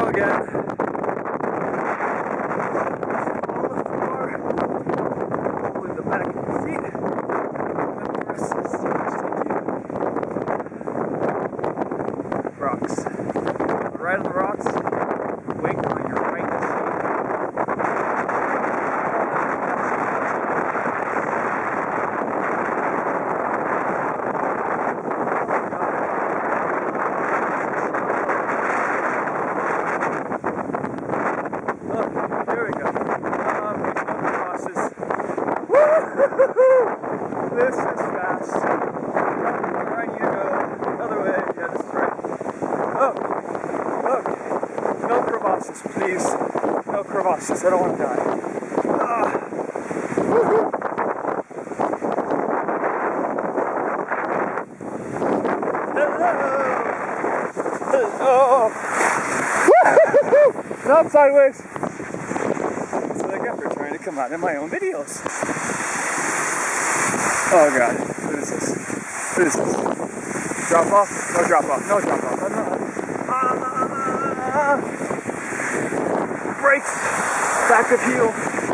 go again. Holding the back of your feet. And the rest is rocks. Right on the rocks. Weight on your right. This is fast. Right, you go. Other way. Yeah, this is right. Oh, look. No crevasses, please. No crevasses. I don't want to die. Hello. Not sideways. That's what I get for trying to come out in my own videos. Oh god, what is this? What is this? Drop off? No drop off, no drop off. Brakes, back of heel.